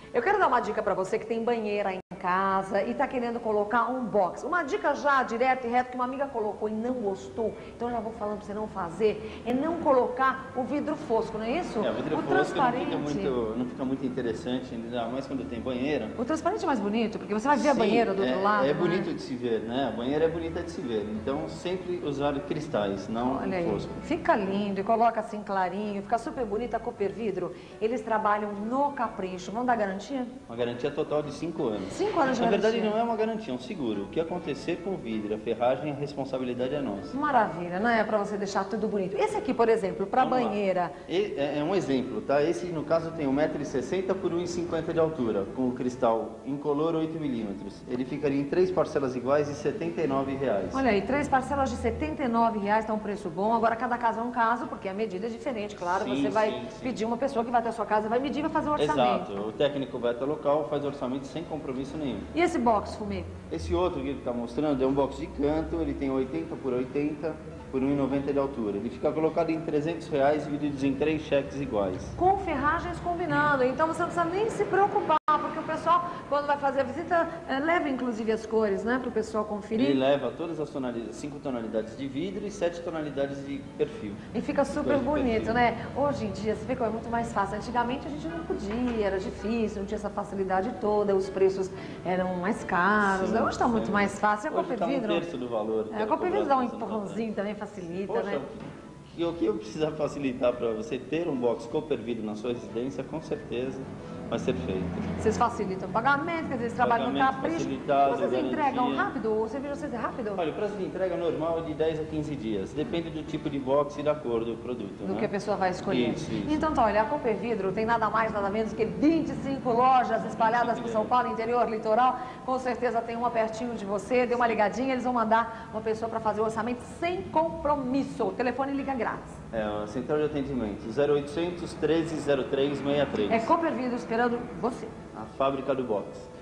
Eu quero dar uma dica para você que tem banheira em casa e está querendo colocar um box. Uma dica já direto e reto que uma amiga colocou e não gostou, então eu já vou falando para você não fazer, é não colocar o vidro fosco, não é isso? O vidro fosco transparente não fica muito interessante, ainda mais quando tem banheira. O transparente é mais bonito, porque você vai ver a banheira do outro lado. É bonito de se ver, né? A banheira é bonita de se ver, então sempre usar cristais, não fosco. Fica lindo e coloca assim clarinho, fica super bonita a Cooper Vidro. Eles trabalham no capricho, vão dar garantia? Uma garantia total de 5 anos. 5 anos de Na garantia. verdade não é uma garantia, é um seguro. O que acontecer com o vidro, a ferragem, a responsabilidade é nossa. Maravilha, não é para você deixar tudo bonito. Esse aqui, por exemplo, para banheira. É um exemplo, tá? Esse no caso tem 1,60 m por 1,50 m de altura, com o cristal incolor 8 mm. Ele ficaria em 3 parcelas iguais de R$ 79,00. Olha aí, 3 parcelas de R$ 79,00, tá um preço bom. Agora cada caso é um caso, porque a medida é diferente, claro. Você vai pedir uma pessoa que vai até a sua casa, vai medir, vai fazer o orçamento. Exato, o técnico vai até o local, faz o orçamento sem compromisso nenhum. E esse box, Fumê? Esse outro que ele está mostrando é um box de canto, ele tem 80 por 80 por 1,90 m de altura. Ele fica colocado em R$ 300,00, divididos em 3 cheques iguais. Com ferragens combinando, então você não precisa nem se preocupar, porque o pessoal, quando vai fazer a visita, leva inclusive as cores, né, para o pessoal conferir. Ele leva todas as tonalidades, 5 tonalidades de vidro e 7 tonalidades de perfil. E fica super bonito, né? Hoje em dia, você vê que é muito mais fácil. Antigamente a gente não podia, era difícil, não tinha essa facilidade toda, os preços eram mais caros. Hoje está muito mais fácil. A Cooper Vidro, um terço do valor. A Cooper Vidro dá um empurrãozinho também, facilita, Poxa, né? E o que eu precisar facilitar para você ter um box Cooper Vidro na sua residência, com certeza vai ser feito. Vocês facilitam o pagamento, quer dizer, eles trabalham no capricho. Vocês entregam rápido? O serviço de vocês é rápido? Olha, o prazo de entrega normal é de 10 a 15 dias. Depende do tipo de box e da cor do produto. Do que a pessoa vai escolher. Isso. Então, tá, olha, a Cooper Vidro tem nada mais, nada menos que 25 lojas espalhadas por São Paulo, interior, litoral. Com certeza tem uma pertinho de você. Dê uma ligadinha, eles vão mandar uma pessoa para fazer o orçamento sem compromisso. O telefone liga grátis. É, a central de atendimento, 0800 1303 63. É Cooper Vidro esperando você. A fábrica do box.